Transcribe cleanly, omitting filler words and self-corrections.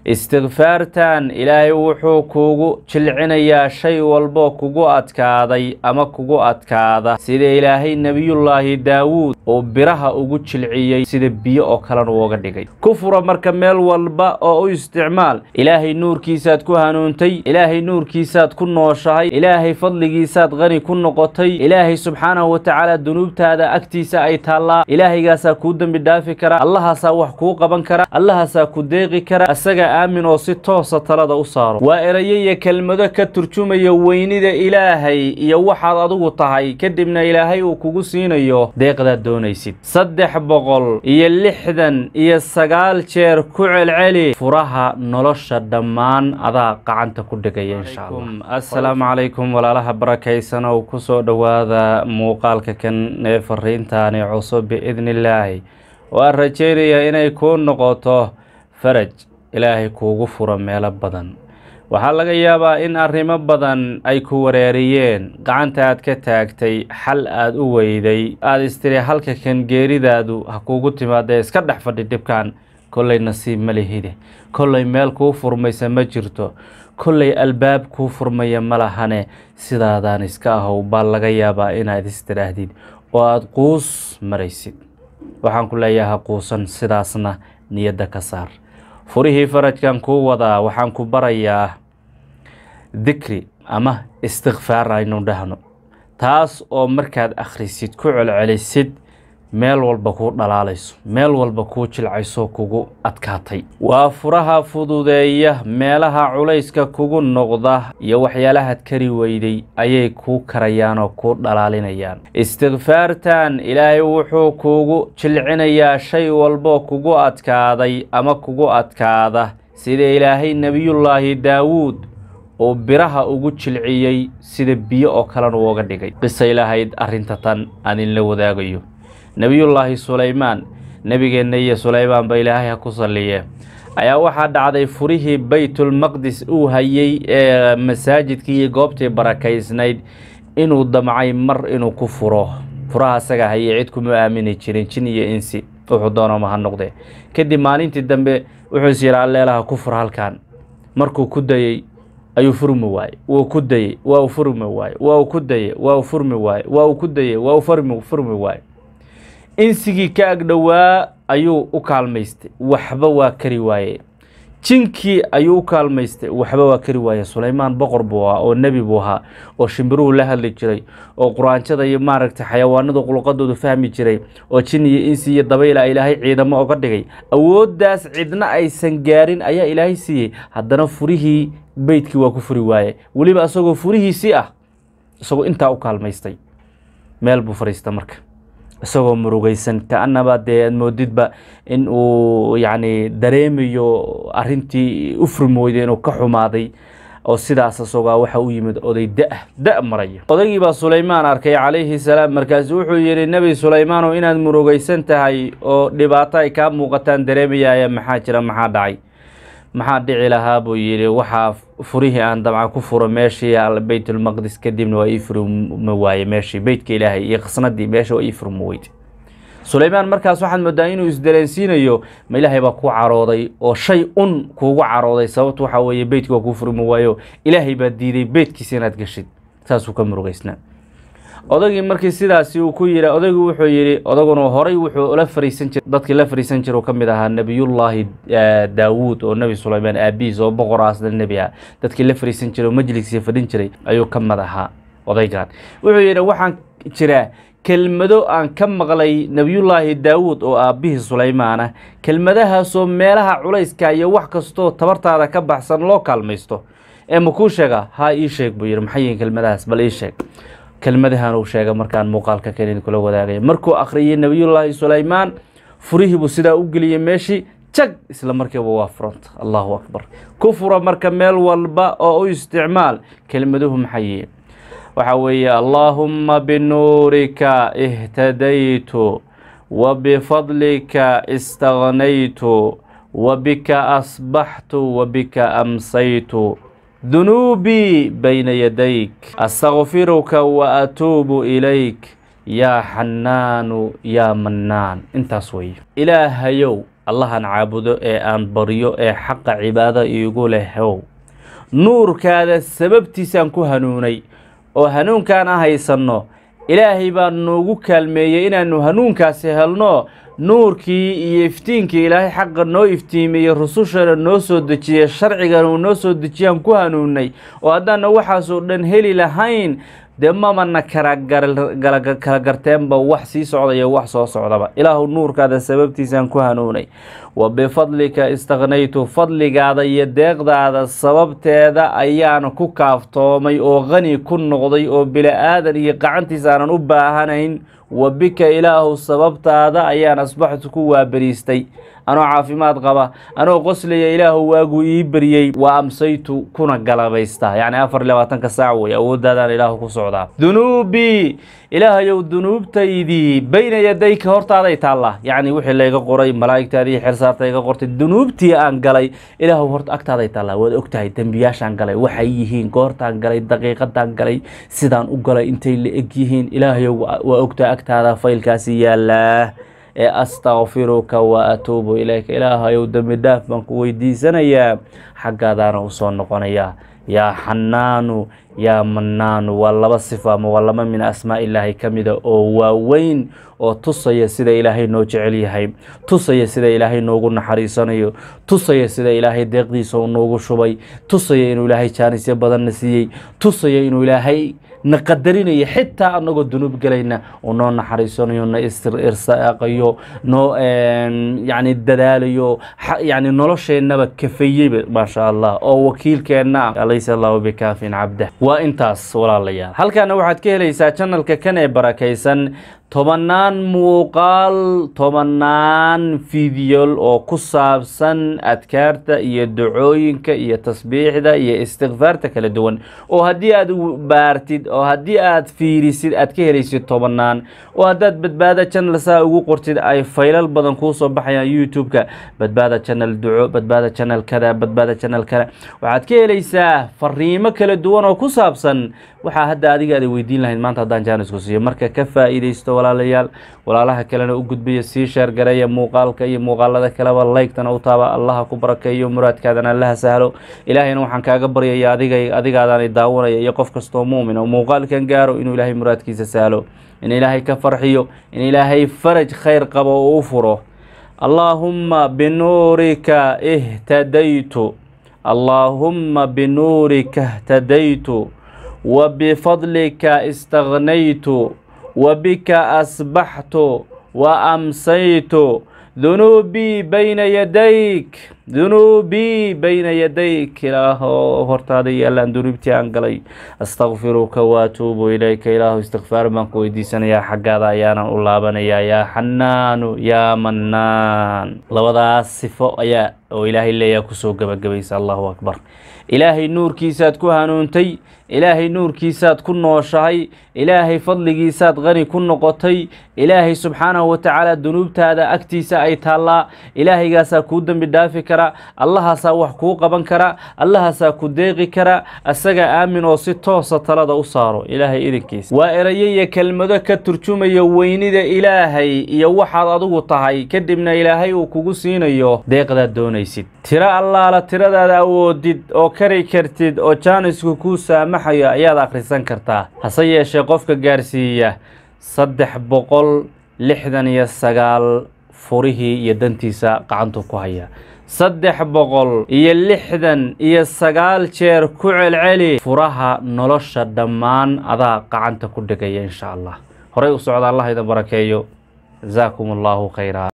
استغفارتان إلهي وحو كوغو جلعنيا شيء والبو كوغو أتكاذي أما كوغو أتكاذا سيد إلهي نبي الله داود وبرها أوغو جلعيي سيد بيو أوكالان وغدقي كفر مركميل والبا أو استعمال إلهي نور كيسات كوهانونتي إلهي نور كيسات كنو شهي إلهي فضل كيسات غني كنو قطي إلهي سبحانه وتعالى الدنوب تادا أكتيسا أي تالا إلهي قاسا كودن بدافي كرا الله سا وحكو قبن كرا الله سا كوديغي كرا أساقا آمن وسطو ستراد أصارو وإريي كلمة كترجم يويني دا إلهي يوحاد أدو طهي كدبنا إلهي وكوغسين يو ديق دا دونيسيد صدح بغل يلحدن يساقال شير كوعل علي فراها نلوش الدمان أدا قعنت كودكي إن شاء الله السلام عليكم ولا لها بركيسنا وكسو دواذا موقالك كان نفرين تاني عصب بإذن الله وأرجيري إنا يكون نقطه فرج إلهي كوغو فرا ميلا بدن waxaa laga yaabaa in arrimo badan ay ku wareeriyeen gacanta aad ka taagtay xal aad u weyday aad istiri halka kan geeridaadu ha kuugu timaado iska dhex fadhi dibkan kollay nasiib ma lihide kollay meel kuu furmaysa ma jirto kollay albaab kuu furmaya ma lahane sidaadaan iska ahow baa laga yaabaa inaad istiraahdid oo aad quus maraysid waxaan ku leeyahay quusan sidaasna niyadda ka saar فريه فرج كان كوضا وحان كبريا ذكري أما استغفار إنه دهنو تاس أو مركز أخريسيد كوعل عليسيد ميل والبكور دلاليس ميل والبكور العيسو كوغو أتكاتي وفرها فضودية ميلها عليسك كوغو النغضة يوحيالها تكري ويدي أي كو كريانو كو دلالينيان استغفارتان إلهي وحو كوغو جلعنيا شيء والبو كوغو أتكاذي أما كوغو أتكاذا سيد إلهي نبي الله داود وبرها أوغو جلعيي سيد بيو أوكالان وغدقي قصة إلهي أرنتتان أنين لو ذاقيو نبي الله سليمان نبي النية سليمان بإلهي كصليه أيا واحد عدي فريه بيت المقدس هي مساجد كي قابت بركيس نيد إنه دمعي مر إنه كفره فرها سجى هي عيدكم آمنين تشرين تشني إنسي وحضانا مع النقطة كدي مالين تدمب وحسير على لها كفر هالكان مركو كدي أيو فرم واي وكدي وفرم واي وكدي وفرم واي وكدي وفرم واي إنسيجي كأجدوا أيو أكالميست وحبوا كريواي تنكي أيو أكالميست وحبوا كريواي سليمان بقر بوها أو النبي بوها أو شمبروه لها اللي جري أو قرآن كذا يمارك حيوانات وقلقات فهمي جري أو تني إنسي الضبيلة إلهي عيدا ما أقدري أو داس عدنا أي سنجارين أي إلهي سي هدنا فريه بيتك وكفر واي ولي بقى سوق فريه سيئة سوق أنت أكالميستي مال بفريستمرك isagoo murugaysan kaanaba moodidba in uu yaani dareemayo arintii u furmooday inuu ka xumaaday oo sidaas asooga waxa uu yimid oday da maraya odaygii baa Suleymaan arkay calayhi salaam markaas wuxuu yiri nabi Suleymaan oo inaad murugaysan tahay oo dhibaato ay ka muuqataan dareemaya maxaa jira maxaa dhacay maxaa dhici lahaa buu yiri waxa furihi aan dabcan ku furo meeshii Baytul Maqdis kadibna waa ifrumo waaye meeshii Baytka Ilaahay iyo qasnadii meesha waa ifrumo weyd Suleymaan markaas waxaan moodaa inuu isdareensiinayo ma Ilaahay baa ku carooday oo shay kuugu carooday sababtu waxa weeye Baytka ku furmo waayo Ilaahay baa diiday Baytkiisa inaad gashid taas uu ka murugaysnaa odagii markii sidaas uu ku yiri odagu wuxuu yiri odaguna horay wuxuu la fariisan jiray dadkii la fariisan jiray kamid ahaa nabiyullaahi daawud oo nabi Suleymaan aabiis oo boqoraas nabiga dadkii la fariisan jiray majliska fadhin jiray ayuu ka madaxa odaygan wuxuu yiri waxaan jira kelmado aan ka maqlay nabiyullaahi daawud oo aabihi Suleymaan kelmadahaas oo meelaha culayska iyo wax kasto tabartaada ka baxsan loo kaalmaysto ee ma ku sheega ha ii sheeg buu yiri maxay kelmadahaas bal ii sheeg كلمتها أو شيء مركان مقال ككلين كل وذاك مركو أخري النبي الله سليمان فريه بسدا أوجلي ماشي تج إسلام مركب وافرنت الله أكبر كفر مركب مال والباء أو استعمال كلمتهم حيين وحوي اللهم بنورك اهتديت وبفضلك استغنيت وبك أصبحت وبك أمسيت ذنوبي بين يديك أستغفرك وأتوب إليك يا حنان يا منان انت سوي إله يو allahan caabudo ee aan baryo ee xaqa cibaado iigu lehow nuurkaada sababtiisaan ku hanuunay oo hanuunkaan haysanno ilaahay baa noogu kaalmeeyey inaanu hanuunkaasi helno nuurkii iyo iftiinkii ilaahay xaqa noo iftiimiyey rusushana noo soo dejiyey sharcigana uu noo soo dejiyaan ku hanuunay oo haddaana waxaasoo dhan heli lahayn dee mamana kala garteenba wax sii socda iyo wax soo socdaba ilaahu nuurkaada sababtiisaan ku hanuunay wa bifadlika istaqnaytu fadligaada iyo deeqdaada sababteeda ayaan ku kaaftoomay oo qani ku noqday oo bila-aadan iyo gacantiisa aanan u baahanayn wa bika ilaahu sababtaada ayaan asbaxtu ku waabariistay anoo caafimaad qaba anoo qoslaya ilaahu waagu ii baryey wa amsaytu kuna galabaysta yacni 24 saac wey awooddaadaan ilaahu ku socdaa dunuubii ilaahayow dunuubtaydii bayna yadayka hortaaday taalla yacni wixii layga qoray malaa'igtaadii xirsaarta iga qortay dunuubtii aan galay ilaahu horta agtaaday taalla waad ogtahay dembiyaashaan galay waxay yihiin goortaan galay daqiiqadaan galay sidaan u galay intay la eg yihiin ilaahayow waa ogtahay agtaada faylkaasi yaallaa أستغفرك وأتوب إليك إلهي ودم داف من قويدي سنيا حق دانا وصون نقنيا يا حنان يا منان والله بصفة والله من أسماء الله كمدة ووين وتصي سيد إلهي نو جعليهاي تصي سيد إلهي نوغو نحريسانيو تصي سيد إلهي ديقدي سو نوغو شبي تصي إنو إلهي شانيسي بدن نسيي تصي إنو إلهي نقدريني حتى أنو الذنوب قلينا ونو نحريسانيو إرساقيو نو يعني الدلاليو يعني نولوشي نبا كفيي ما شاء الله أو وكيل كينا أليس الله بكاف عبده وإنتاس ولا ليال هل كان واحد كهليسا channel كان بركيسان tobanaan muuqaal tobanaan fiidiyol oo ku saabsan adkaarta iyo ducooyinka iyo tasbiixda iyo istighfaarta kala duwan oo haddii aad baartid oo haddii aad fiirisid aad ka helaysid tobanaan oo haddaad badbaada channel saa ugu qortid ay faylal badan kuu soo baxayaan youtube-ka badbaada channel duco badbaada channel kada badbaada channel kada waxaad ka helaysaa fariimo kala duwan oo ku saabsan waxaa hadda adiga aad weydiin lahayd maanta haddaan jaanisku siiyo marka ka faa'iidaysto walaalayaal walaalaha kalena u gudbiya sii share gareeya muuqaalka iyo muuqaalada kaleba like-tana u taaba allaha ku barakeeyo muraadkaadana allaha sahlo ilaahayna waxaan kaaga baryayaa adigaadaan daawanaya iyo qof kastoo muumin oo muuqaalkan gaaro inuu ilaahay muraadkiisa sahlo in ilaahay ka farxiyo in ilaahay faraj khayr qabo oo u furo allahumma binuurika ihtadaytu allahumma binuurika ihtadaytu وبفضلك استغنيت وبك أصبحت وأمسيت ذنوبي بين يديك ذنوبي بين يديك إله هرتادي يلا ذنوبتي أنقلي أستغفرك وأتوب إليك إله استغفار من قويدي سنة يا حق هذا يا الله بني يا حنان يا منان لوضع الصفاء يا وإلهي اللي يكسو قبيس الله أكبر إلهي نور كيسات كهانونتي إلهي نور كيسات كن وشهي إلهي فضل كيسات غني كن قطي إلهي سبحانه وتعالى ذنوب هذا أكتيس أي تالا إلهي قاسا كودن بدافع كرا الله سا وحقوق بنكرا الله سا كديغي كرا أسجى آمن وستة سطرد أصاره إلهي إذن كيس وإريي كلمة كترجم يوين ذا إلهي يوحد أضو طهي كدمنا إلهي وكوسين يو ديق ذا دونيسيد ترى الله لا ترى ذا أودد أو كري كرتد أو جانس كوسا محيا يا ذاكرسان كرتا هسيا شقفك جارسية صدح بقول لحدن يسجال فوريه يدنتيسا قعنتو كهيا صدح بقول يلحدن يسجال شير كعل علي فرها نلش الدمان أذا قعنت كدقية إن شاء الله هري وسعد الله إذا بركيو جزاكم الله خيرا.